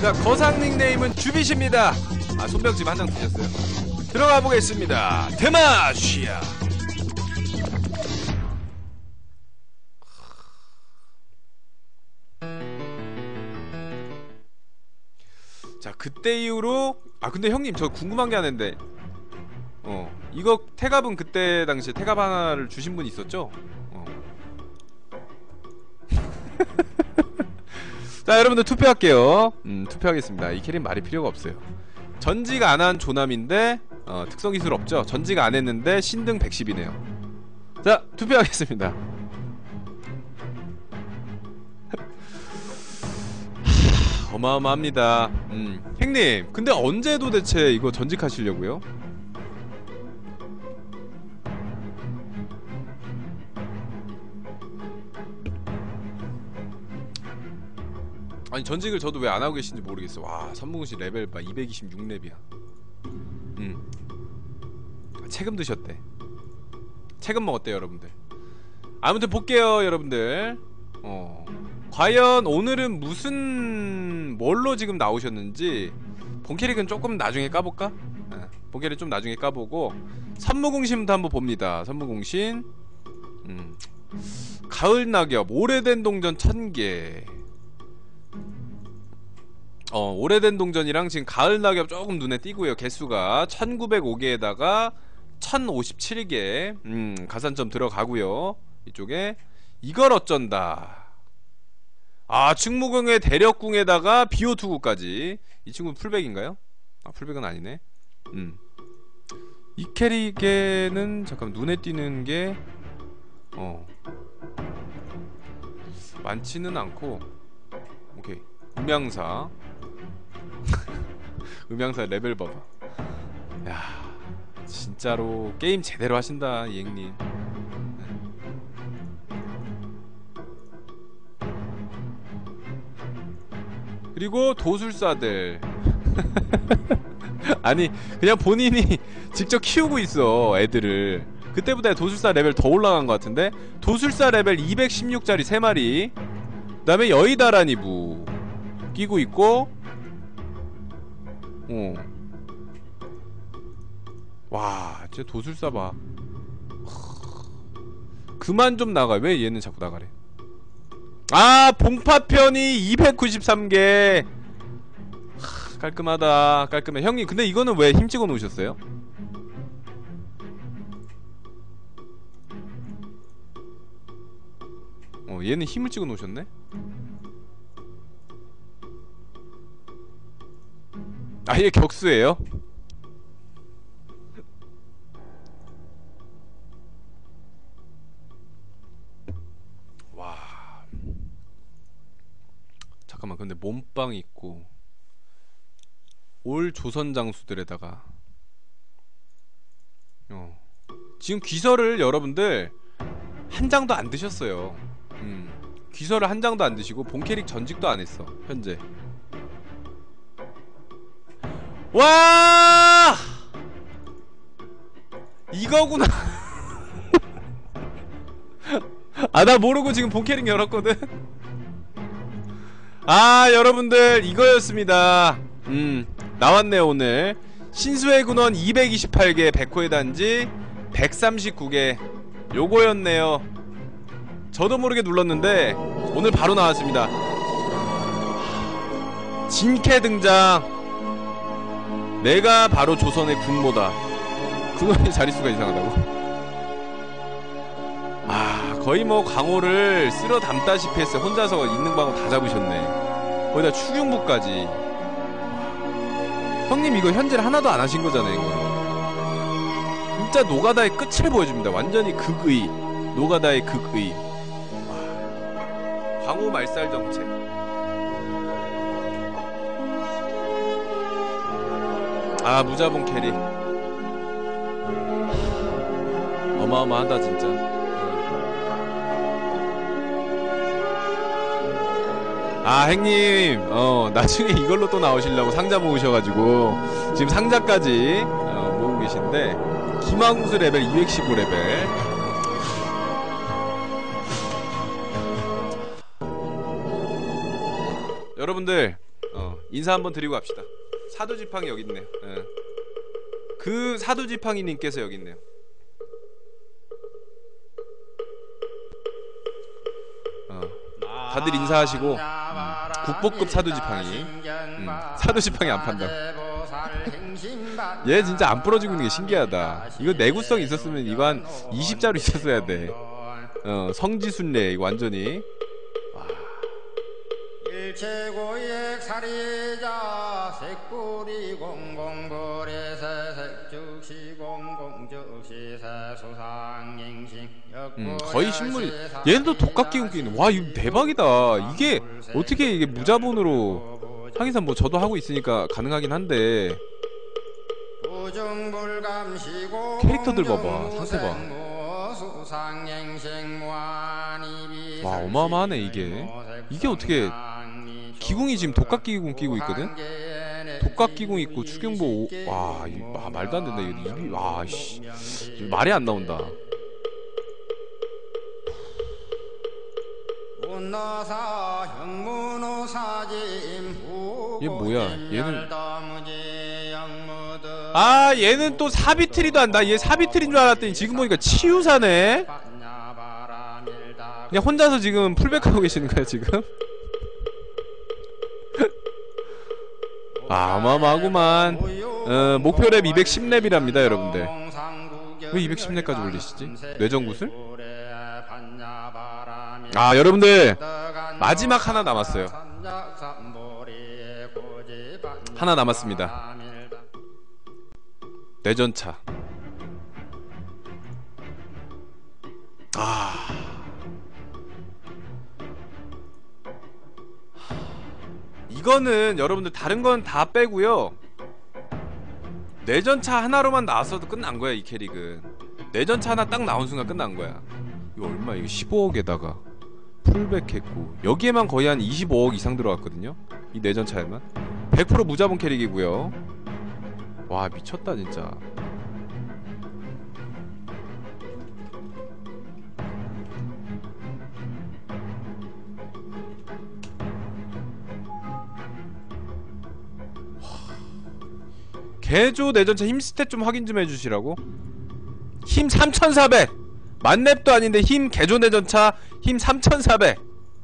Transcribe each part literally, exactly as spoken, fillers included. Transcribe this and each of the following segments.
자, 거상 닉네임은 주빗입니다. 아, 손병집 한 장 드셨어요. 들어가 보겠습니다. 데마시아. 자, 그때 이후로 아 근데 형님 저 궁금한 게 하나인데 어 이거 태갑은 그때 당시에 태갑 하나를 주신 분 있었죠? 어. 자, 여러분들 투표할게요. 음 투표하겠습니다. 이 캐릭 말이 필요가 없어요. 전직 안한 조남인데 어, 특성 기술 없죠? 전직 안 했는데 신등 백십이네요. 자, 투표하겠습니다. 어마어마합니다. 음, 형님, 근데 언제 도대체 이거 전직하시려고요? 아니, 전직을 저도 왜 안하고 계신지 모르겠어. 와, 선무궁씨 레벨 봐 이백이십육 렙이야. 음, 책임 드셨대. 책임 먹었대요, 여러분들. 아무튼 볼게요, 여러분들. 어, 과연 오늘은 무슨 뭘로 지금 나오셨는지 본캐릭은 조금 나중에 까볼까? 네, 본캐릭 좀 나중에 까보고 선무궁신부터 한번 봅니다. 선무궁신. 음, 가을 낙엽 오래된 동전 천 개. 어, 오래된 동전이랑 지금 가을 낙엽 조금 눈에 띄고요. 개수가 천구백오 개에다가 천오십칠 개. 음, 가산점 들어가고요. 이쪽에 이걸 어쩐다. 아, 충무궁의 대력궁에다가 비오투구까지. 이 친구 풀백인가요? 아, 풀백은 아니네. 음, 이 캐릭에는 잠깐 눈에 띄는 게 어 많지는 않고. 오케이, 음양사. 음양사 레벨 봐봐. 야, 진짜로 게임 제대로 하신다, 이행님. 그리고 도술사들. 아니, 그냥 본인이 직접 키우고 있어, 애들을. 그때보다 도술사 레벨 더 올라간 것 같은데. 도술사 레벨 이백십육 짜리 세 마리. 그 다음에 여의다라니부 끼고 있고. 어. 와, 진짜 도술사 봐. 그만 좀 나가. 왜 얘는 자꾸 나가래? 아, 봉파편이 이백구십삼 개. 하, 깔끔하다. 깔끔해. 형님, 근데 이거는 왜 힘 찍어 놓으셨어요? 어, 얘는 힘을 찍어 놓으셨네? 아, 얘 격수예요? 와, 잠깐만. 근데 몸빵 있고 올 조선 장수들에다가 어, 지금 귀설을 여러분들 한 장도 안 드셨어요. 음, 귀설을 한 장도 안 드시고 본캐릭 전직도 안 했어 현재. 와, 이거구나. 아, 나 모르고 지금 본캐릭 열었거든. 아, 여러분들 이거였습니다. 음, 나왔네요. 오늘 신수의 군원 이백이십팔 개, 백호의 단지 백삼십구 개. 요거였네요. 저도 모르게 눌렀는데 오늘 바로 나왔습니다. 진캐 등장. 내가 바로 조선의 군모다. 군원의 자릿수가 이상하다고? 아, 거의 뭐 광호를 쓸어 담다시피 했어요. 혼자서 있는 광호 다 잡으셨네. 거기다 추경부까지. 형님, 이거 현질 하나도 안 하신 거잖아요, 이거. 진짜 노가다의 끝을 보여줍니다. 완전히 극의. 노가다의 극의. 와, 광호 말살 정책. 아, 무자본 캐리. 어마어마하다 진짜. 아, 형님, 어, 나중에 이걸로 또 나오시려고 상자 모으셔가지고 지금 상자까지 어, 모으고 계신데, 김항수 레벨 이백십오 레벨. 여러분들, 어, 인사 한번 드리고 갑시다. 사두지팡이 여기 있네요. 예. 그 사두지팡이님께서 여기 있네요. 어. 다들 인사하시고. 음. 국보급 사두지팡이. 음. 사두지팡이 안 판다고. 얘 진짜 안 부러지고 있는 게 신기하다. 이거 내구성 있었으면 이거 한 이십 자루 있었어야 돼. 어, 성지순례 이거 완전히. 일체고액 사리자 색구리 공공거래세 색즉시 공공즉시 세수상행신. 음, 거의 식물이. 얘도 독각기 웃기는. 와 이거 대박이다. 이게 어떻게 이게 무자본으로 하기선 뭐 저도 하고 있으니까 가능하긴 한데 캐릭터들 봐봐. 상태 봐. 와 어마어마하네 이게. 이게 어떻게 기궁이 지금 독각기궁 끼고 있거든? 독각기궁 있고 추경보. 와 이, 아, 말도 안 된다 이거. 입이 와씨 말이 안 나온다. 얘 뭐야 얘는. 아 얘는 또 사비트리도 한다. 얘 사비트리인 줄 알았더니 지금 보니까 치유사네. 그냥 혼자서 지금 풀백하고 계시는 거야 지금? 아 어마어마하구만. 어, 목표랩 이백십 렙이랍니다 여러분들. 왜 이백십 렙까지 올리시지? 뇌정구슬? 아 여러분들 마지막 하나 남았어요. 하나 남았습니다. 내전차. 아 이거는 여러분들 다른 건 다 빼고요. 내전차 하나로만 나왔어도 끝난 거야 이 캐릭은. 내전차 하나 딱 나온 순간 끝난 거야. 이거 얼마? 이거 십오억에다가 풀백 했고 여기에만 거의 한 이십오억 이상 들어갔거든요 이 내전차에만. 백 퍼센트 무자본 캐릭이고요. 와 미쳤다 진짜. 개조 내전차 힘 스탯 좀 확인 좀 해주시라고? 힘 삼천사백! 만렙도 아닌데 힘 개조 내전차 힘 삼천사백!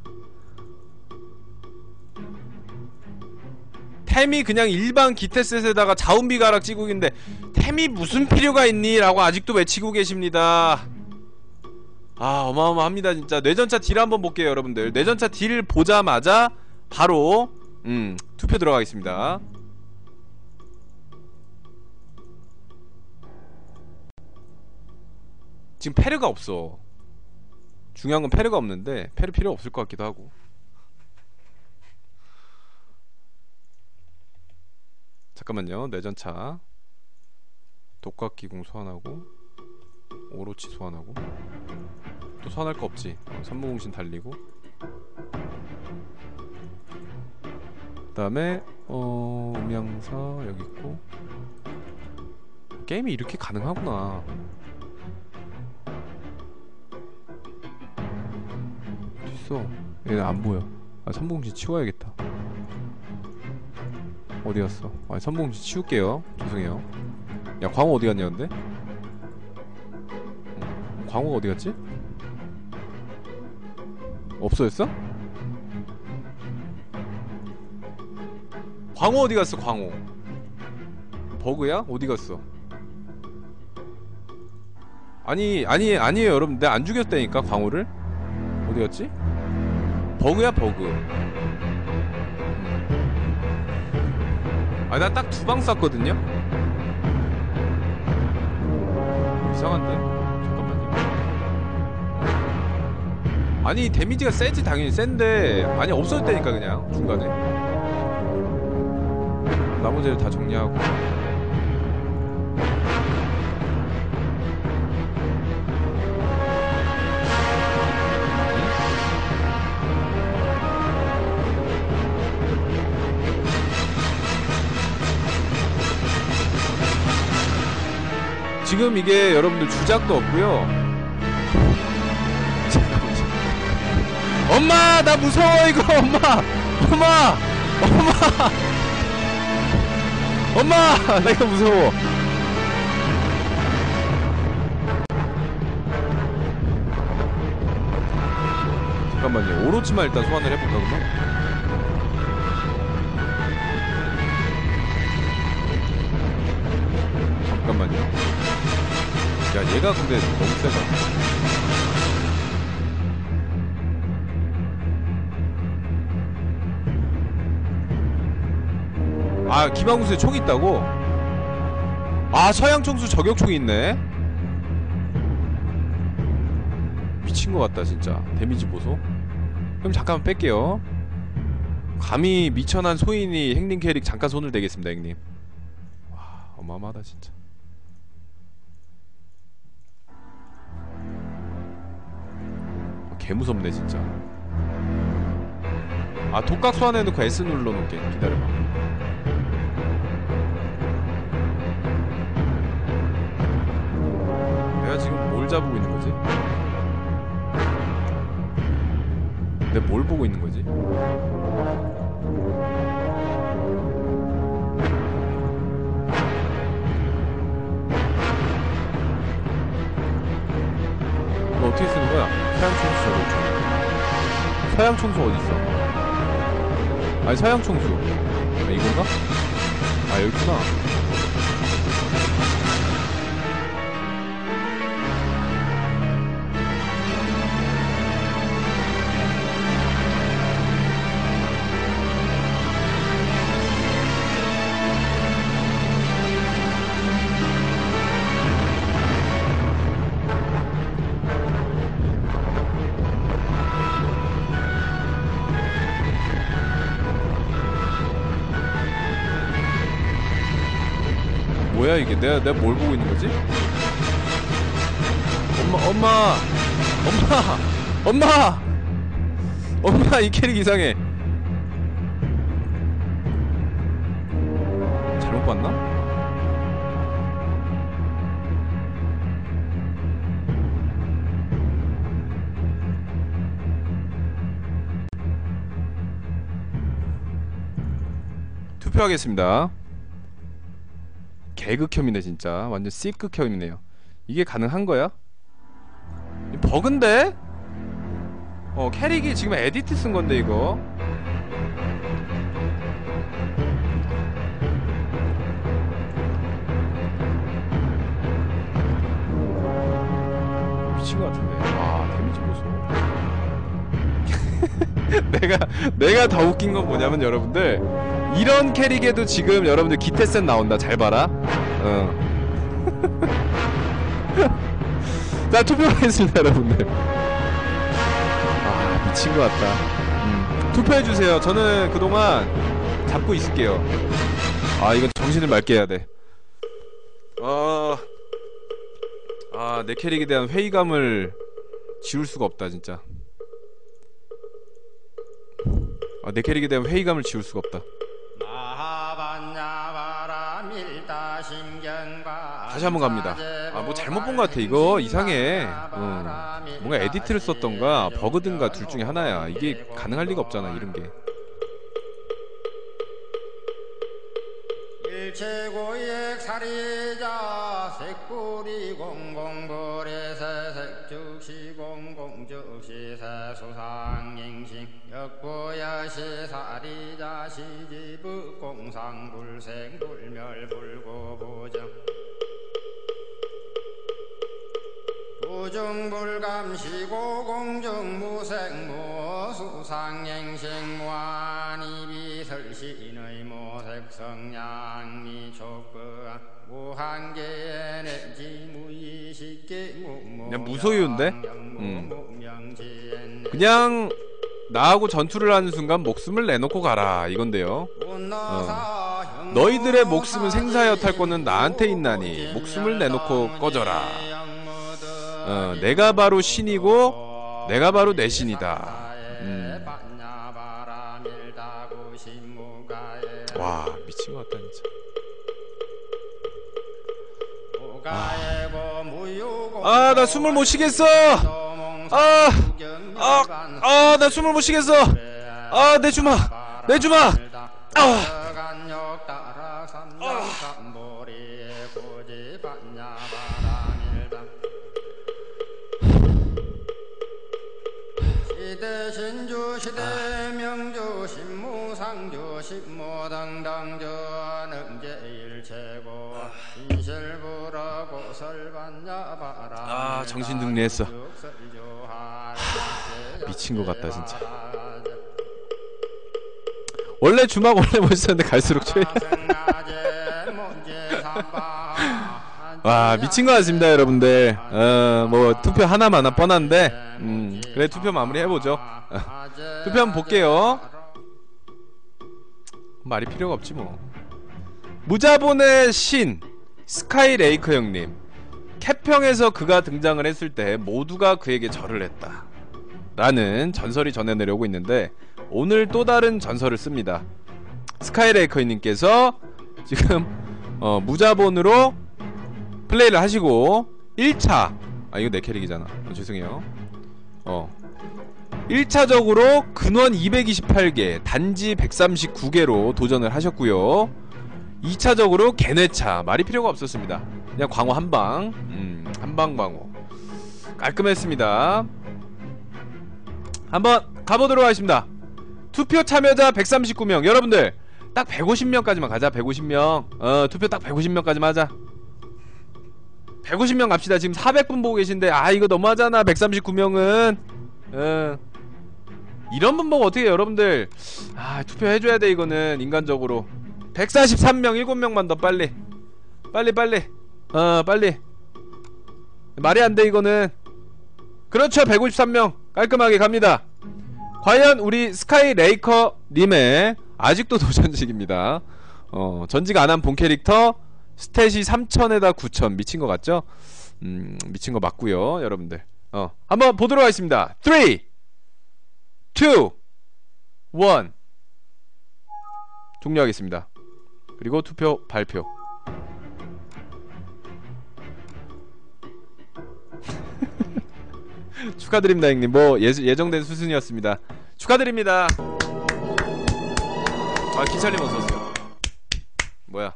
템이 그냥 일반 기태셋에다가 자운비 가락 찌국인데 템이 무슨 필요가 있니? 라고 아직도 외치고 계십니다. 아 어마어마합니다 진짜. 내전차 딜 한번 볼게요 여러분들. 내전차 딜 보자마자 바로 음 투표 들어가겠습니다. 지금 페르가 없어. 중요한 건 페르가 없는데 페르 필요 없을 것 같기도 하고. 잠깐만요. 내전차 독각기궁 소환하고 오로치 소환하고 또 소환할 거 없지. 어, 선무공신 달리고 그 다음에 어... 음양사 여기 있고. 게임이 이렇게 가능하구나. 어딨어? 얘는 안 보여. 아 선무공신 치워야겠다. 어디 갔어? 아 선무공신 치울게요. 죄송해요. 야 광호 어디 갔냐 근데? 응. 광호가 어디 갔지? 없어졌어? 광호 어디 갔어 광호? 버그야? 어디 갔어? 아니 아니 아니에요 여러분. 내가 안 죽였다니까 광호를. 어디 갔지? 버그야 버그. 아 나 딱 두 방 쐈거든요? 이상한데? 잠깐만요. 아니 데미지가 세지 당연히 센데 아니 없어졌다니까 그냥 중간에. 나머지를 다 정리하고. 지금 이게 여러분들 주작도 없고요. 엄마 나 무서워 이거. 엄마 엄마 엄마 엄마! 내가 무서워. 잠깐만요. 오로치만 일단 소환을 해볼까 그러면? 잠깐만요. 야 얘가 근데 너무 세다. 아 기방구스에 총이 있다고? 아 서양총수 저격총이 있네? 미친것 같다 진짜. 데미지 보소. 그럼 잠깐만 뺄게요. 감히 미천한 소인이 행님 캐릭 잠깐 손을 대겠습니다 형님. 와 어마어마하다 진짜. 개무섭네 진짜. 아 독각 소환해놓고 S 눌러놓을게. 기다려봐. 내가 지금 뭘 잡고 있는 거지? 내가 뭘 보고 있는 거지? 너 어떻게 쓰는 거야? 서양총수 저거. 서양총수 어딨어? 아니 서양총수 아 이건가? 아 여기있구나. 뭐야 이게? 내가 내가 뭘 보고 있는 거지? 엄마 엄마 엄마 엄마 엄마 이 캐릭 이상해. 잘못 봤나? 투표하겠습니다. 개극혐이네 진짜. 완전 C극혐이네요. 이게 가능한 거야? 버그인데? 어 캐릭이 지금 에디트 쓴 건데 이거. 미친 것 같은데. 와 데미지 보소. 내가 내가 더 웃긴 건 뭐냐면 여러분들. 이런 캐릭에도 지금 여러분들 기태센 나온다. 잘 봐라. 어. 자 투표하겠습니다 여러분들. 아 미친 것 같다. 음. 투표해주세요. 저는 그동안 잡고 있을게요. 아 이건 정신을 맑게 해야 돼. 아, 아, 내 캐릭에 대한 회의감을 지울 수가 없다 진짜. 아, 내 캐릭에 대한 회의감을 지울 수가 없다. 다시 한번 갑니다. 아, 뭐 잘못 본 것 같아. 이거 이상해. 어. 뭔가 에디트를 썼던가 버그든가 둘 중에 하나야. 이게 가능할 리가 없잖아 이런 게. 일체고액 사리자 색구리 공공거래 세색즉시 공공즉시 세수상행신 역고야시 사리자 시지부 공상불생 불멸불고부정 부중불감시고 공정무색무수상행생 무한이비설신의 모색성양미촉그 무한계의 내지 무의식계 무무 그냥 무소유인데? 음. 그냥 나하고 전투를 하는 순간 목숨을 내놓고 가라 이건데요. 어. 너희들의 목숨은 생사여 탈권은 나한테 있나니 목숨을 내놓고 꺼져라. 어, 내가 바로 신이고 내가 바로 내 신이다. 음. 와 미친 것 같다 진짜. 아 나 숨을 못 쉬겠어. 아 아 아 나 숨을 못 쉬겠어. 아 내 주막 내 주막. 아 바락 삼장 삼보리 고지 반야 바람일당 시대 신주 시대 명주 신무상주 신무당당주 능제일체고 신실부라고 설반야 바람 아 정신 등리했어. 미친 것 같다 진짜. 원래 주막 원래 멋있었는데 갈수록 최. 와 미친 것 같습니다 여러분들. 어, 뭐 투표 하나만 하나 뻔한데 음, 그래 투표 마무리 해보죠. 투표 한번 볼게요. 말이 필요가 없지 뭐. 무자본의 신 스카이레이커 형님. 캡평에서 그가 등장을 했을 때 모두가 그에게 절을 했다 라는 전설이 전해내려오고 있는데 오늘 또 다른 전설을 씁니다. 스카이레이커님께서 지금 어, 무자본으로 플레이를 하시고 일 차 아 이거 내 캐릭이잖아. 어, 죄송해요. 어 일 차적으로 근원 이백이십팔 개 단지 백삼십구 개로 도전을 하셨고요. 이 차적으로 개뇌차 말이 필요가 없었습니다. 그냥 광호 한방 음, 한방 광호 깔끔했습니다. 한번 가보도록 하겠습니다. 투표 참여자 백삼십구 명 여러분들 딱 백오십 명까지만 가자. 백오십 명 어 투표 딱 백오십 명까지만 하자. 백오십 명 갑시다. 지금 사백 분 보고 계신데 아 이거 너무하잖아. 백삼십구 명은 어. 이런 분 보고 어떻게 해요 여러분들. 아 투표해줘야 돼 이거는 인간적으로. 백사십삼 명 일곱 명만 더 빨리 빨리 빨리 어 빨리 말이 안 돼 이거는. 그렇죠. 백오십삼 명 깔끔하게 갑니다. 과연 우리 스카이레이커 님의 아직도 도전직입니다. 어 전직 안한 본 캐릭터 스탯이 삼천에다 구천 미친거 같죠? 음 미친거 맞구요 여러분들. 어 한번 보도록 하겠습니다. 삼 이 일 종료하겠습니다. 그리고 투표 발표. 축하드립니다 형님. 뭐 예, 예정된 수순이었습니다. 축하드립니다. 아 기찰님 어서오세요. 뭐야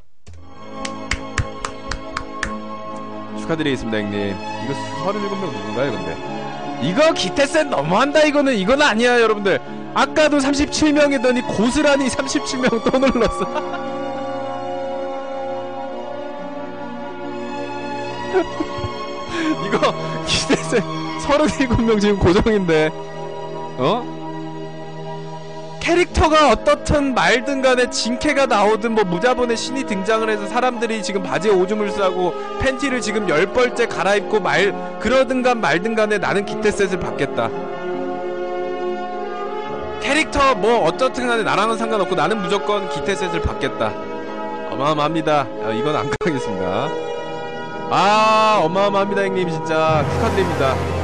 축하드리겠습니다 형님. 이거 서른일곱 명 누군가요 근데? 이거 기태센 너무한다 이거는. 이건 아니야 여러분들. 아까도 삼십칠 명이더니 고스란히 삼십칠 명 또 눌렀어. 이거 기대세 서른일곱 명 지금 고정인데 어? 캐릭터가 어떻든 말든 간에 진캐가 나오든 뭐 무자본의 신이 등장을 해서 사람들이 지금 바지에 오줌을 싸고 팬티를 지금 열 벌째 갈아입고 말 그러든간 말든 간에 나는 기태셋을 받겠다. 캐릭터 뭐 어떻든 간에 나랑은 상관없고 나는 무조건 기태셋을 받겠다. 어마어마합니다. 아, 이건 안 가겠습니다. 아 어마어마합니다 형님 진짜 축하드립니다.